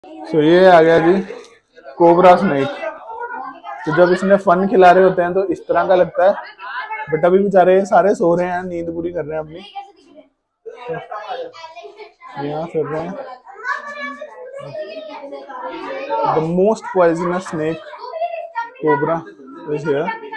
सो ये आ गया जी cobra snake. तो जब इसने फन खिला रहे होते हैं तो इस तरह का लगता है, बट अभी बेचारे सारे सो रहे हैं, नींद पूरी कर रहे हैं अपनी। यहाँ फिर रहे हैं। The most poisonous snake cobra is here.